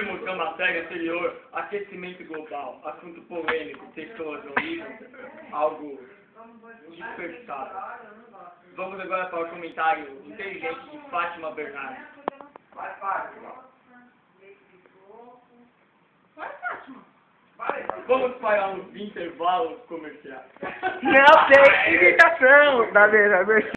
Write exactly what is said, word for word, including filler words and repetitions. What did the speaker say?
Vimos na matéria anterior aquecimento global, assunto polêmico, pessoas horríveis, algo desperdiçado. Vamos agora para o comentário inteligente de Fátima Bernardes. Vai, Fátima. Vai, Fátima. Vamos para os intervalos comerciais. Não tem imitação da mesma versão.